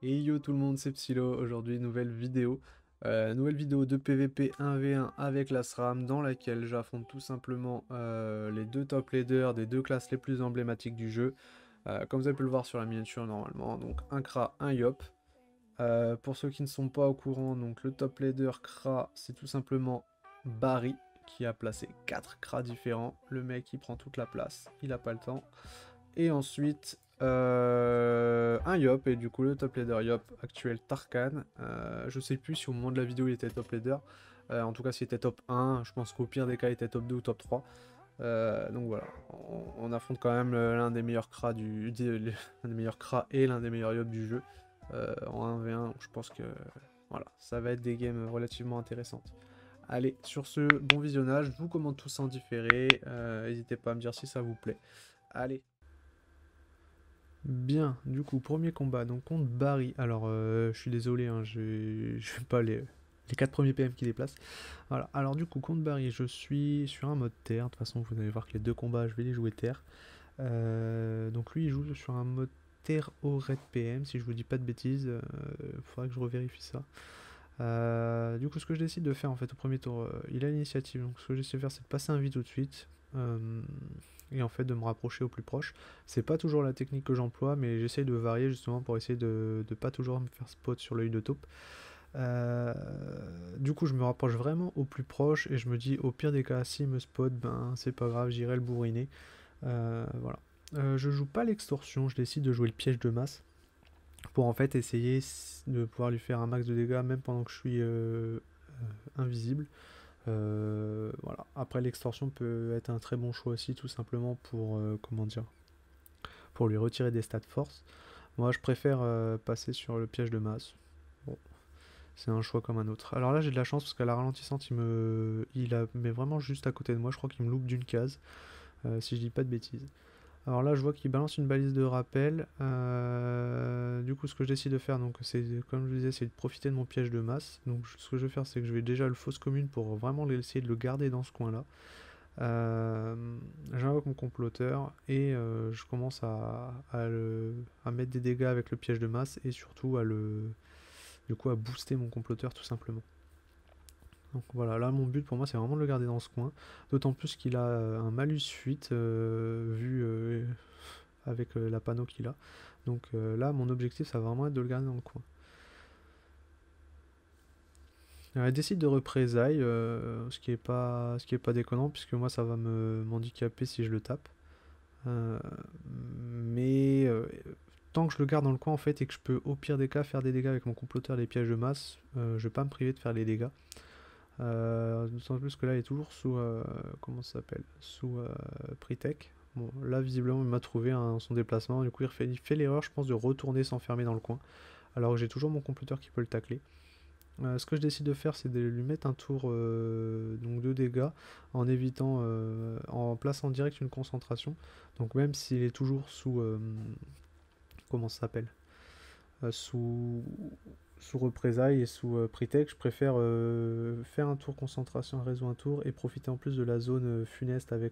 Et yo tout le monde, c'est Psylo. Aujourd'hui, nouvelle vidéo. Nouvelle vidéo de PVP 1v1 avec la SRAM dans laquelle j'affronte tout simplement les deux top leaders des deux classes les plus emblématiques du jeu. Comme vous avez pu le voir sur la miniature normalement, donc un Kra, un Yop. Pour ceux qui ne sont pas au courant, donc le top leader Kra, c'est tout simplement Barry qui a placé 4 Kra différents. Le mec il prend toute la place, il a pas le temps. Et ensuite, un Yop, et du coup le top leader Yop actuel Tarkan. Je sais plus si au moment de la vidéo il était top leader. En tout cas s'il était top 1, je pense qu'au pire des cas il était top 2 ou top 3. Donc voilà, on affronte quand même l'un des meilleurs cras l'un des meilleurs cras et l'un des meilleurs Yop du jeu. En 1v1, je pense que voilà, ça va être des games relativement intéressantes. Allez, sur ce, bon visionnage, je vous commande tous en différé. N'hésitez pas à me dire si ça vous plaît. Allez. Bien, du coup, premier combat, donc contre Barry. Alors, je suis désolé, hein, je fais pas les 4 premiers PM qui déplacent. Voilà, alors du coup, contre Barry, je suis sur un mode terre. De toute façon, vous allez voir que les deux combats, je vais les jouer terre. Donc lui, il joue sur un mode terre au red PM, si je vous dis pas de bêtises. Faudrait que je revérifie ça. Du coup, ce que je décide de faire en fait au premier tour, il a l'initiative. Donc, ce que j'essaie de faire, c'est de passer un vide tout de suite. Et en fait de me rapprocher au plus proche. C'est pas toujours la technique que j'emploie, mais j'essaye de varier justement pour essayer de pas toujours me faire spot sur l'œil de taupe. Du coup, je me rapproche vraiment au plus proche et je me dis au pire des cas, s'il me spot, ben c'est pas grave, j'irai le bourriner. Voilà. Je joue pas l'extorsion, je décide de jouer le piège de masse pour en fait essayer de pouvoir lui faire un max de dégâts même pendant que je suis invisible. Voilà. Après, l'extorsion peut être un très bon choix aussi, tout simplement pour, comment dire, pour lui retirer des stats force. Moi, je préfère passer sur le piège de masse. Bon, c'est un choix comme un autre. Alors là, j'ai de la chance parce qu'à la ralentissante, il met vraiment juste à côté de moi. Je crois qu'il me loupe d'une case, si je dis pas de bêtises. Alors là, je vois qu'il balance une balise de rappel. Du coup, ce que je décide de faire, donc, c'est, comme je vous disais, c'est de profiter de mon piège de masse. Donc, ce que je vais faire, c'est que je vais déjà le fausse commune pour vraiment essayer de le garder dans ce coin-là. J'invoque mon comploteur et je commence à mettre des dégâts avec le piège de masse et surtout du coup, à booster mon comploteur tout simplement. Donc voilà, là mon but pour moi c'est vraiment de le garder dans ce coin, d'autant plus qu'il a un malus fuite vu avec la panneau qu'il a. Donc là mon objectif ça va vraiment être de le garder dans le coin. Alors, elle décide de représailles, ce qui est pas déconnant puisque moi ça va m'handicaper si je le tape. Euh, mais tant que je le garde dans le coin en fait et que je peux au pire des cas faire des dégâts avec mon comploteur des pièges de masse, je vais pas me priver de faire les dégâts. D'autant plus que là il est toujours sous comment ça s'appelle, sous pre-tech. Bon là visiblement il m'a trouvé son déplacement, du coup il fait l'erreur je pense de retourner s'enfermer dans le coin alors que j'ai toujours mon comploteur qui peut le tacler. Ce que je décide de faire, c'est de lui mettre un tour donc de dégâts en évitant, en plaçant direct une concentration. Donc même s'il est toujours sous, comment ça s'appelle, sous représailles et sous pretexte, je préfère faire un tour concentration, un réseau un tour et profiter en plus de la zone funeste avec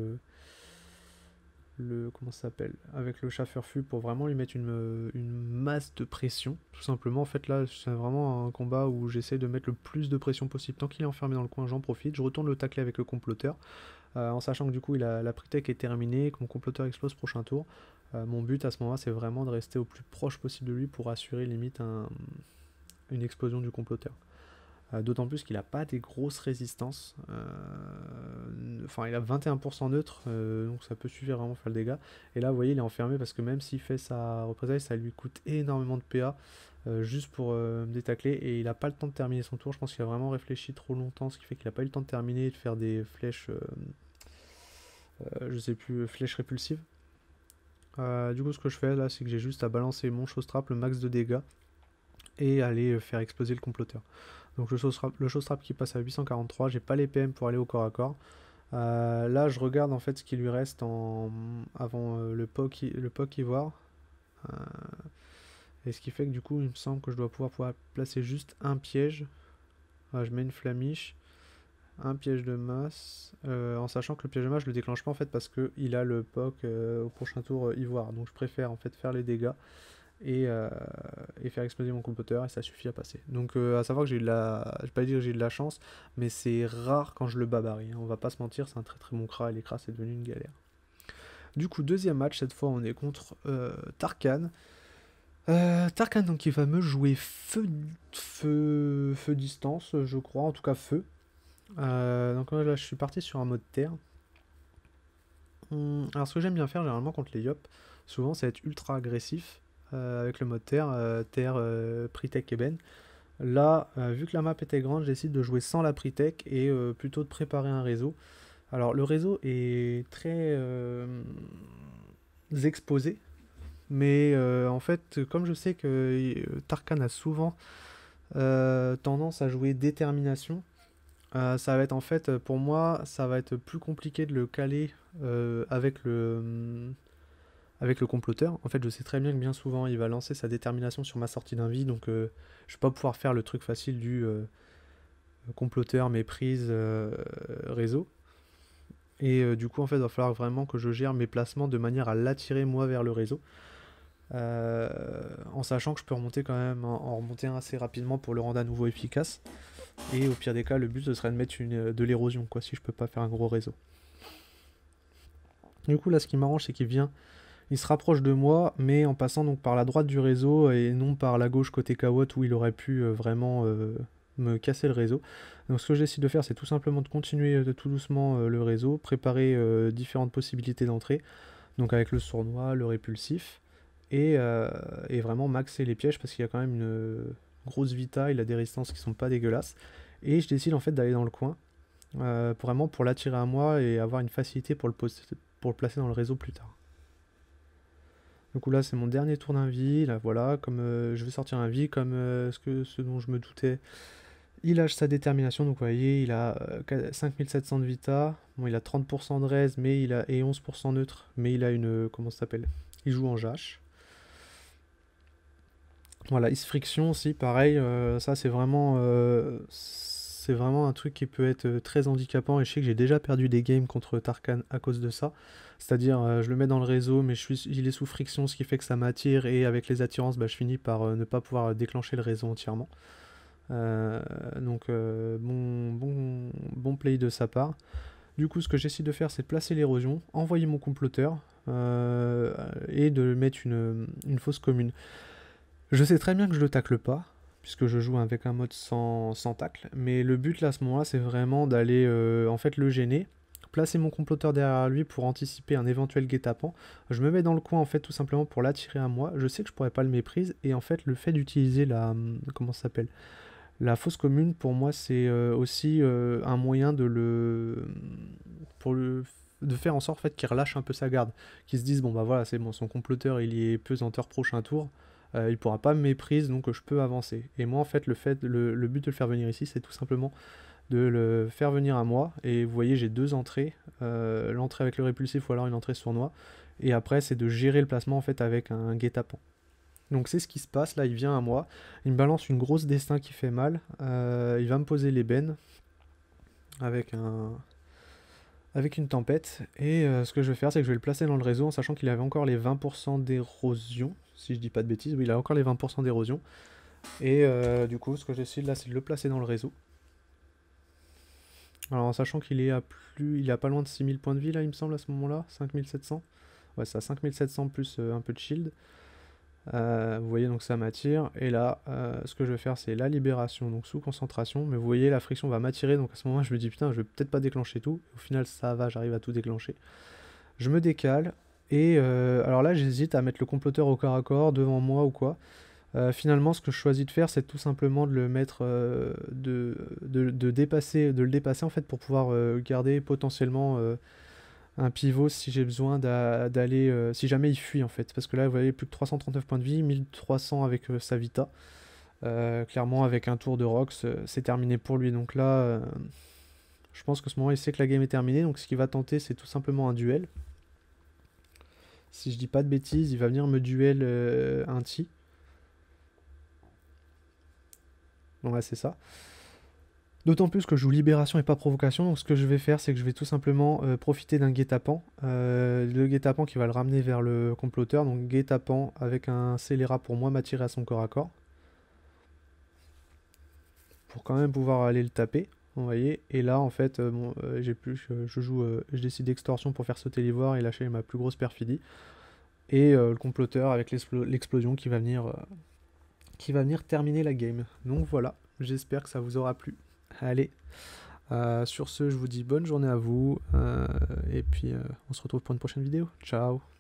comment ça s'appelle, avec le chasseur-fût pour vraiment lui mettre une masse de pression tout simplement. En fait là c'est vraiment un combat où j'essaie de mettre le plus de pression possible tant qu'il est enfermé dans le coin. J'en profite, je retourne le tacler avec le comploteur en sachant que du coup la pre-tech est terminée, que mon comploteur explose prochain tour. Mon but à ce moment là c'est vraiment de rester au plus proche possible de lui pour assurer limite une explosion du comploteur. D'autant plus qu'il n'a pas des grosses résistances. Enfin, il a 21% neutre, donc ça peut suffire vraiment faire le dégât. Et là, vous voyez, il est enfermé parce que même s'il fait sa représailles, ça lui coûte énormément de PA juste pour me détacler. Et il n'a pas le temps de terminer son tour. Je pense qu'il a vraiment réfléchi trop longtemps, ce qui fait qu'il n'a pas eu le temps de terminer et de faire des flèches, je sais plus, flèches répulsives. Du coup, ce que je fais là, c'est que j'ai juste à balancer mon showstrap, le max de dégâts, et aller faire exploser le comploteur. Donc le showstrap qui passe à 843, j'ai pas les PM pour aller au corps à corps. Là je regarde en fait ce qui lui reste avant le POC ivoire. Euh, et ce qui fait que du coup il me semble que je dois pouvoir placer juste un piège. Je mets une flamiche, un piège de masse, en sachant que le piège de masse je le déclenche pas en fait parce qu'il a le POC au prochain tour ivoire. Donc je préfère en fait faire les dégâts et faire exploser mon comploteur, et ça suffit à passer. Donc à savoir que j'ai eu de la... Je vais pas dire que j'ai eu de la chance, mais c'est rare quand je le babarie, hein. On va pas se mentir, c'est un très très bon Kra, et les Kra c'est devenu une galère. Du coup, deuxième match, cette fois on est contre Tarkan. Tarkan, donc il va me jouer feu distance, je crois, en tout cas feu. Donc là je suis parti sur un mode terre. Alors ce que j'aime bien faire généralement contre les Yop, souvent ça va être ultra agressif avec le mode terre, Pre-Tech Eben. Là, vu que la map était grande, j'ai décidé de jouer sans la Pre-Tech et plutôt de préparer un réseau. Alors le réseau est très exposé, mais en fait, comme je sais que Tarkan a souvent tendance à jouer détermination, ça va être en fait, pour moi, ça va être plus compliqué de le caler avec le comploteur. En fait, je sais très bien que bien souvent, il va lancer sa détermination sur ma sortie d'invie, donc je vais pas pouvoir faire le truc facile du comploteur, méprise, réseau. Et du coup, en fait, il va falloir vraiment que je gère mes placements de manière à l'attirer moi vers le réseau. En sachant que je peux remonter quand même, en remonter un assez rapidement pour le rendre à nouveau efficace. Et au pire des cas, le but ce serait de mettre de l'érosion, quoi, si je peux pas faire un gros réseau. Du coup, là, ce qui m'arrange, c'est qu'il vient, il se rapproche de moi, mais en passant donc par la droite du réseau et non par la gauche côté Kawot où il aurait pu vraiment me casser le réseau. Donc, ce que j'essaie de faire, c'est tout simplement de continuer tout doucement le réseau, préparer différentes possibilités d'entrée, donc avec le sournois, le répulsif, et vraiment maxer les pièges parce qu'il y a quand même une grosse vita, il a des résistances qui sont pas dégueulasses. Et je décide en fait d'aller dans le coin, vraiment pour l'attirer à moi et avoir une facilité pour le placer dans le réseau plus tard. Du coup là c'est mon dernier tour d'invie, là voilà, comme je vais sortir un vie comme ce dont je me doutais. Il lâche sa détermination, donc vous voyez, il a 5700 de vita, bon il a 30% de raise mais il a, et 11% neutre, mais il a une, comment ça s'appelle, il joue en Jash. Voilà, Is Friction aussi, pareil, ça c'est vraiment un truc qui peut être très handicapant et je sais que j'ai déjà perdu des games contre Tarkan à cause de ça. C'est-à-dire, je le mets dans le réseau, mais il est sous friction, ce qui fait que ça m'attire et avec les attirances, bah, je finis par ne pas pouvoir déclencher le réseau entièrement. Donc, bon play de sa part. Du coup, ce que j'essaie de faire, c'est de placer l'érosion, envoyer mon comploteur et de mettre une fosse commune. Je sais très bien que je le tacle pas, puisque je joue avec un mode sans tacle, mais le but là à ce moment-là, c'est vraiment d'aller en fait le gêner, placer mon comploteur derrière lui pour anticiper un éventuel guet-apens. Je me mets dans le coin en fait tout simplement pour l'attirer à moi. Je sais que je pourrais pas le méprise, et en fait le fait d'utiliser la comment ça s'appelle, la fosse commune, pour moi c'est aussi un moyen de faire en sorte en fait, qu'il relâche un peu sa garde, qu'il se dise bon bah voilà c'est bon, son comploteur il y est pesanteur prochain tour, il pourra pas me méprise donc je peux avancer. Et moi en fait le but de le faire venir ici c'est tout simplement de le faire venir à moi, et vous voyez j'ai deux entrées, l'entrée avec le répulsif ou alors une entrée sournois, et après c'est de gérer le placement en fait avec un guet-apens. Donc c'est ce qui se passe, là il vient à moi, il me balance une grosse destin qui fait mal, il va me poser l'ébène avec une tempête, et ce que je vais faire c'est que je vais le placer dans le réseau en sachant qu'il avait encore les 20% d'érosion, si je dis pas de bêtises, oui il a encore les 20% d'érosion, et du coup ce que j'essaie là c'est de le placer dans le réseau. Alors en sachant qu'il est il est à pas loin de 6000 points de vie là il me semble à ce moment là, 5700, ouais c'est à 5700 plus un peu de shield. Vous voyez donc ça m'attire, et là ce que je vais faire c'est la libération, donc sous concentration, mais vous voyez la friction va m'attirer, donc à ce moment je me dis putain je vais peut-être pas déclencher tout, au final ça va, j'arrive à tout déclencher. Je me décale, et alors là j'hésite à mettre le comploteur au corps à corps devant moi ou quoi. Finalement ce que je choisis de faire c'est tout simplement de le mettre, de le dépasser en fait pour pouvoir garder potentiellement un pivot si j'ai besoin d'aller, si jamais il fuit en fait, parce que là vous voyez plus de 339 points de vie, 1300 avec sa vita, clairement avec un tour de Rox c'est terminé pour lui, donc là je pense qu'à ce moment il sait que la game est terminée, donc ce qu'il va tenter c'est tout simplement un duel. Si je dis pas de bêtises il va venir me duel un Ti, donc là c'est ça. D'autant plus que je joue libération et pas provocation, donc ce que je vais faire, c'est que je vais tout simplement profiter d'un guet-apens. Le guet-apens qui va le ramener vers le comploteur, donc guet-apens avec un scélérat pour moi m'attirer à son corps à corps. Pour quand même pouvoir aller le taper, vous voyez. Et là, en fait, bon, je décide d'extorsion pour faire sauter l'ivoire et lâcher ma plus grosse perfidie. Et le comploteur avec l'explosion qui va venir terminer la game. Donc voilà, j'espère que ça vous aura plu. Allez, sur ce, je vous dis bonne journée à vous, et puis on se retrouve pour une prochaine vidéo. Ciao!